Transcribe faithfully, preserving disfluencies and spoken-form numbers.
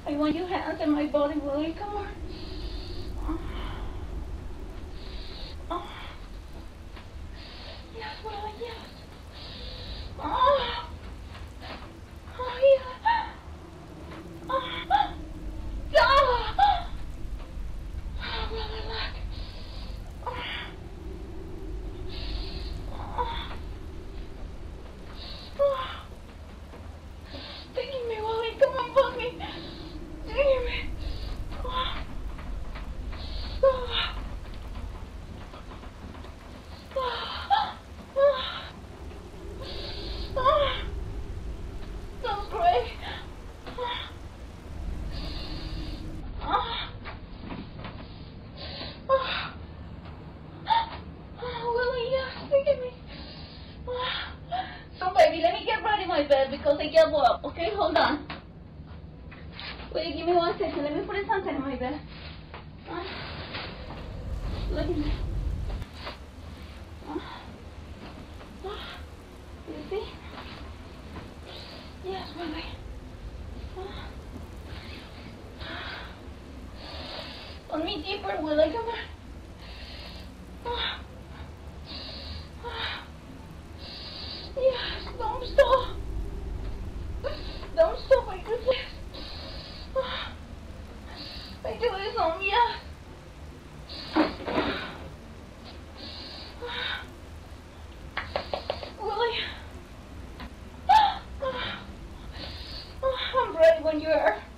I want your hands in my body, Willie. Come on. Oh. Yes, Willie, yes. Oh. Oh, yeah. Oh. Oh. Oh, Willie, look. Oh. Oh. Stinging me, Willie. Come on, bug me. Stinging me. Oh. Oh. That's great. Willie, yeah, look at me. So, baby, let me get ready my bed because I get up. Okay, hold on. Wait, give me one second. Let me put something in my bed. Look at me. You see? Yes, Willie. Put me deeper, Willie. Come on. Yes, don't stop. Don't stop. I do this. I do this on yes. Willie. I'm ready when you are.